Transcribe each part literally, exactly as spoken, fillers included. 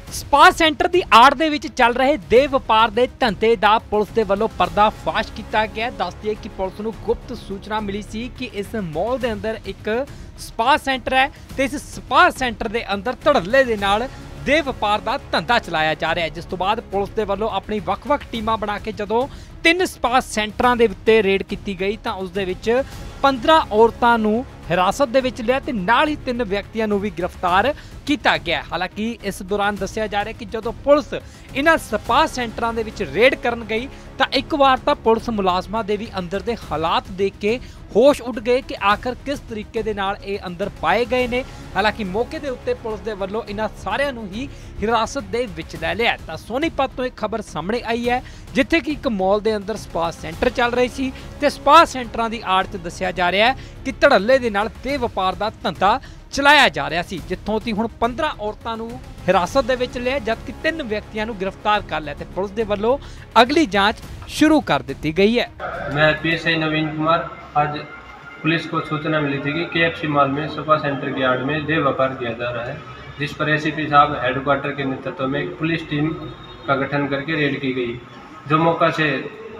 Spa centre ਦੀ ਆੜ ਦੇ ਵਿੱਚ ਚੱਲ ਰਹੇ ਦੇਹ ਵਪਾਰ ਦੇ ਧੰਦੇ ਦਾ ਪੁਲਿਸ ਦੇ ਵੱਲੋਂ ਪਰਦਾਫਾਸ਼ ਕੀਤਾ ਗਿਆ। ਦੱਸਦੀ ਹੈ ਕਿ ਪੁਲਿਸ ਨੂੰ ਗੁਪਤ ਸੂਚਨਾ ਮਿਲੀ ਸੀ ਕਿ ਇਸ ਮਾਲ ਦੇ ਅੰਦਰ ਇੱਕ ਸਪਾ ਸੈਂਟਰ ਹੈ ਤੇ ਇਸ ਸਪਾ ਸੈਂਟਰ ਦੇ ਅੰਦਰ ਧੜੱਲੇ ਦੇ ਨਾਲ ਦੇਹ ਵਪਾਰ ਦਾ ਧੰਦਾ ਚਲਾਇਆ ਜਾ ਰਿਹਾ ਹੈ। ਜਿਸ ਤੋਂ ਬਾਅਦ ਪੁਲਿਸ ਦੇ ਵੱਲੋਂ ਆਪਣੀ ਵੱਖ-ਵੱਖ ਟੀਮਾਂ ਬਣਾ ਕੇ ਜਦੋਂ ਤਿੰਨ ਸਪਾ ਸੈਂਟਰਾਂ ਦੇ ਉੱਤੇ ਰੇਡ ਕੀਤੀ ਗਈ ਤਾਂ ਉਸ ਦੇ ਵਿੱਚ ਪੰਦਰਾਂ ਔਰਤਾਂ ਨੂੰ हिरासत दे विच लिया ते नाल ही तीन व्यक्तियों को भी गिरफ्तार किया गया। हालांकि इस दौरान दस्सिया जा रहा है कि जदों पुलिस इन्हां स्पा सेंटरां दे विच रेड करन गई तो एक बार तो पुलिस मुलाजमां दे भी अंदर दे हालात देख के होश उड़ गए कि आखिर किस तरीके दे नाल ये अंदर पाए गए ने। हालांकि मौके के उत्ते पुलिस दे वल्लों इन्हां सारियां नूं ही हिरासत दे विच लै लिया। तां सोनीपत तो एक खबर सामने आई है जिथे कि एक मॉल के अंदर स्पा सेंटर चल रही सी ते स्पा सेंटरां दी आड़ च दस्सिया जा रहा है कि धड़ल्ले दे नाल देह वपार का धंधा चलाया जा रहा सी, जिथों ती हुण पंद्रह औरतां नूं हिरासत दे विच लिया जबकि तीन व्यक्तियों नूं गिरफ्तार कर लिया ते पुलिस दे वल्लों अगली जांच शुरू कर दी गई है। मैं P S I Naveen Kumar, आज पुलिस को सूचना मिली थी कि के एफ सी मॉल में स्पा सेंटर की आड़ में देह व्यापार किया जा रहा है, जिस पर ए सी पी साहब हेडक्वार्टर के नेतृत्व में एक पुलिस टीम का गठन करके रेड की गई। जो मौका से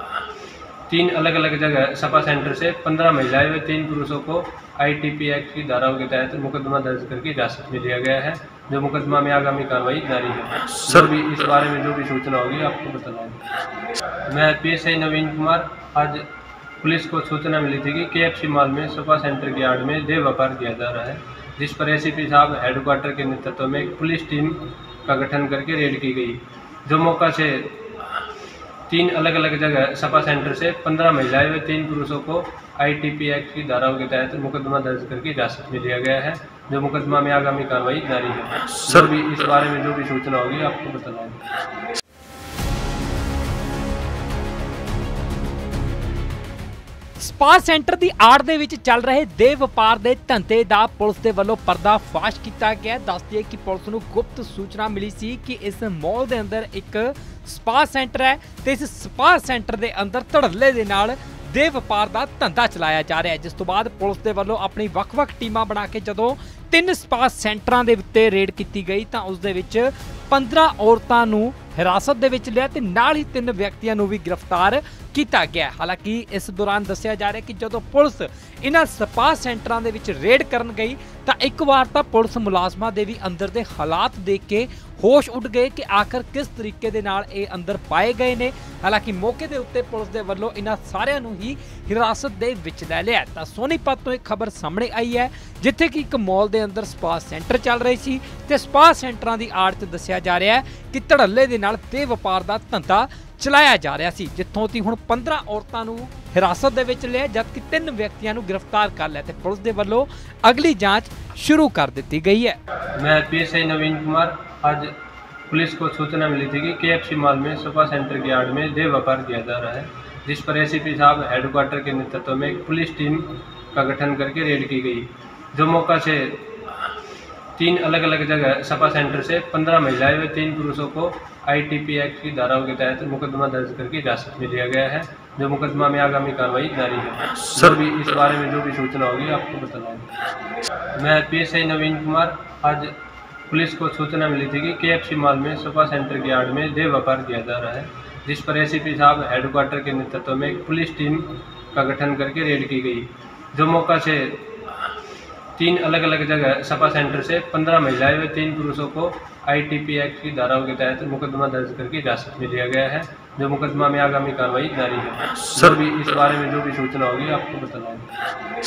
तीन अलग अलग जगह सपा सेंटर से पंद्रह महिलाएं व तीन पुरुषों को आई टी पी एक्ट की धाराओं के तहत मुकदमा दर्ज करके हिरासत में लिया गया है। जो मुकदमा में आगामी कार्रवाई जारी है। सर भी इस बारे में जो भी सूचना होगी आपको बताऊंगा। मैं P S I Naveen Kumar, आज पुलिस को सूचना मिली थी कि के एफ सी मॉल में सपा सेंटर की आड़ में देह व्यापार किया जा रहा है, जिस पर ए सी पी साहब हेडक्वार्टर के नेतृत्व में एक पुलिस टीम का गठन करके रेड की गई। जो मौका से तीन अलग अलग जगह सपा सेंटर से पंद्रह महिलाएं व तीन पुरुषों को आई टी पी एक्ट की धाराओं के तहत मुकदमा दर्ज करके हिरासत में लिया गया है। जो मुकदमा में आगामी कार्रवाई जारी है। सर भी इस बारे में जो भी सूचना होगी आपको बताऊंगा। ਸਪਾ ਸੈਂਟਰ ਦੀ ਆੜ ਦੇ ਵਿੱਚ ਚੱਲ ਰਹੇ ਦੇਹ ਵਪਾਰ ਦੇ ਧੰਦੇ ਦਾ ਪੁਲਿਸ ਦੇ ਵੱਲੋਂ ਪਰਦਾਫਾਸ਼ ਕੀਤਾ ਗਿਆ। ਦੱਸਦੀ ਹੈ ਕਿ ਪੁਲਿਸ ਨੂੰ ਗੁਪਤ ਸੂਚਨਾ ਮਿਲੀ ਸੀ ਕਿ ਇਸ ਮਾਲ ਦੇ ਅੰਦਰ ਇੱਕ ਸਪਾ ਸੈਂਟਰ ਹੈ ਤੇ ਇਸ ਸਪਾ ਸੈਂਟਰ ਦੇ ਅੰਦਰ ਧੜੱਲੇ ਦੇ ਨਾਲ ਦੇਹ ਵਪਾਰ ਦਾ ਧੰਦਾ ਚਲਾਇਆ ਜਾ ਰਿਹਾ ਹੈ। ਜਿਸ ਤੋਂ ਬਾਅਦ ਪੁਲਿਸ ਦੇ ਵੱਲੋਂ ਆਪਣੀ ਵੱਖ-ਵੱਖ ਟੀਮਾਂ ਬਣਾ ਕੇ ਜਦੋਂ ਤਿੰਨ ਸਪਾ ਸੈਂਟਰਾਂ ਦੇ ਉੱਤੇ ਰੇਡ ਕੀਤੀ ਗਈ ਤਾਂ ਉਸ ਦੇ ਵਿੱਚ ਪੰਦਰਾਂ ਔਰਤਾਂ ਨੂੰ हिरासत दे विच लिया ते नाल ही तीन व्यक्तियों को भी गिरफ्तार किया गया। हालांकि इस दौरान दस्सिया जा रहा है कि जदों पुलिस इन्हां स्पा सेंटरां दे विच रेड करन गई तो एक बार तो पुलिस मुलाजमां दे भी अंदर दे हालात देख के होश उड़ गए कि आखिर किस तरीके दे नाल ये अंदर पाए गए ने। हालांकि मौके के उत्ते पुलिस दे वल्लों इन्हां सारियां नूं ही हिरासत दे विच लै लिया। तां सोनीपत तो एक खबर सामने आई है जिथे कि एक मॉल के अंदर स्पा सेंटर चल रही सी ते स्पा सेंटरां दी आड़ च दस्सिया जा रहा है कि धड़ल्ले दे नाल देह वपार का धंधा चलाया जा रहा सी, जिथों ती हुण पंद्रह औरतां नूं हिरासत दे विच लिया जबकि तीन व्यक्तियों को गिरफ्तार कर लिया ते पुलिस दे वल्लों अगली जांच शुरू कर दी गई है। मैं P S I Naveen Kumar, आज पुलिस को सूचना मिली थी कि के एफ सी मॉल में सपा सेंटर की आड़ में देह व्यापार किया जा रहा है, जिस पर ए सी पी साहब हेडक्वार्टर के नेतृत्व में एक पुलिस टीम का गठन करके रेड की गई। जो मौका से तीन अलग अलग जगह सपा सेंटर से पंद्रह महिलाएं व तीन पुरुषों को आई टी पी एक्ट की धाराओं के तहत मुकदमा दर्ज करके हिरासत में लिया गया है। जो मुकदमा में आगामी कार्रवाई जारी है। सर भी इस बारे में जो भी सूचना होगी आपको बताऊंगा। मैं P S I Naveen Kumar, आज पुलिस को सूचना मिली थी कि के एफ सी मॉल में सपा सेंटर की आड़ में देह व्यापार किया जा रहा है, जिस पर ए सी पी साहब हेडक्वार्टर के नेतृत्व में एक पुलिस टीम का गठन करके रेड की गई। जो मौका से तीन अलग अलग जगह सपा सेंटर से पंद्रह महिलाएं व तीन पुरुषों को आई टी पी एक्ट की धाराओं के तहत मुकदमा दर्ज करके हिरासत में लिया गया है। जो मुकदमा में आगामी कार्रवाई जारी है। सर भी इस बारे में जो भी सूचना होगी आपको बताऊंगा।